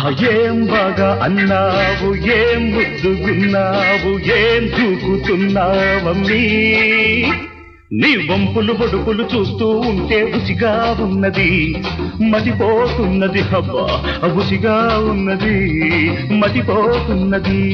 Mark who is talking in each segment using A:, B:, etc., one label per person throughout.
A: ఏం బాగా అన్నావు, ఏం ముద్దుగున్నావు, ఏం దూకుతున్నావమ్మీ. నీ వంపులు బొడుపులు చూస్తూ ఉంటే రుచిగా ఉన్నది, మతిపోతున్నది. హబ్బా రుచిగా ఉన్నది, మతిపోతున్నది.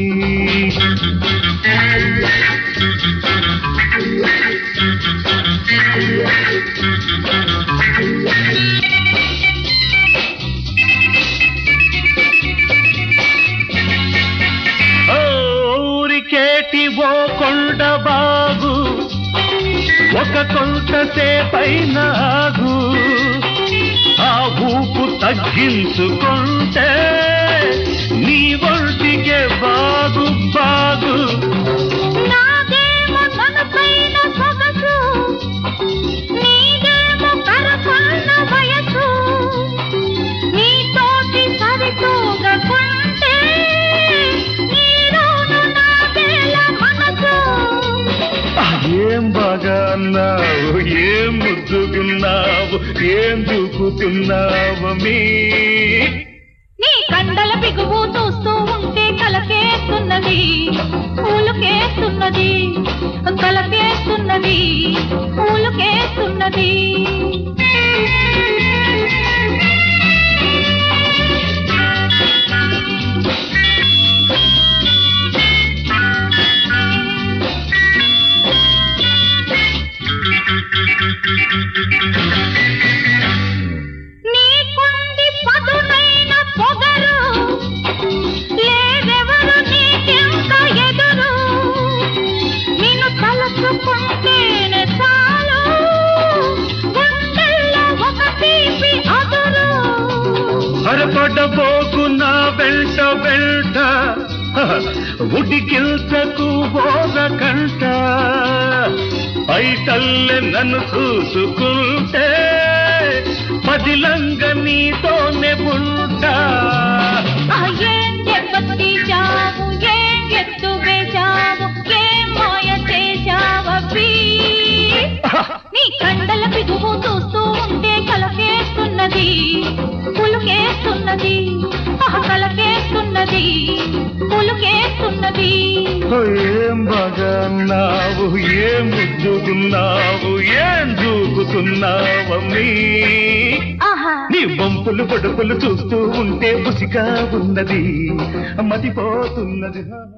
A: ఊరికేటి ఓ కొండ బాగు, ఒక కొంతసేపైన ఆగు. ఆ ఊపు తగ్గించుకుంటే నీ ఒంటికే బాగు బాగు. ఏం బాగా అన్నావు, ఏం ముద్దుగున్నావు, ఏం దూకుతున్నావమ్మీ.
B: నీ కండల బిగువు చూస్తూ ఉంటే కలకేస్తున్నది, పూలుకేస్తున్నది, కలకేస్తున్నది, పూలుకేస్తున్నది. నీకుంది పదునైన పొగరు, లేదెవరు నీకెంత ఎదురు. నిన్ను తలచుకుంటేనే చాలు, గుండెల్లో ఒక తీపి అదురు.
A: హరపడబోకు నా వెంట వెంట, ఉడికిల్చకు బోధ కంట. పైటల్లె నన్ను చూసుకుంటే పదిలంగ నీతోనే ఉంటా.
B: ఏం దెబ్బతీశావు, ఏం ఎత్తు వేశావు, ఏం మాయ చేశావీ. నీ కండల బిగువు చూస్తూ ఉంటే కలకేస్తున్నది, పులుకేస్తున్నది, కలకేస్తున్నది, పులుకేస్తున్నది.
A: ఏం బాగా అన్నావు, ఏం ముద్దుగున్నావు, ఏం దూకుతున్నావమ్మీ. నీ వంపులు పొడుపులు చూస్తూ ఉంటే బుసిగా ఉన్నది, మతిపోతున్నది.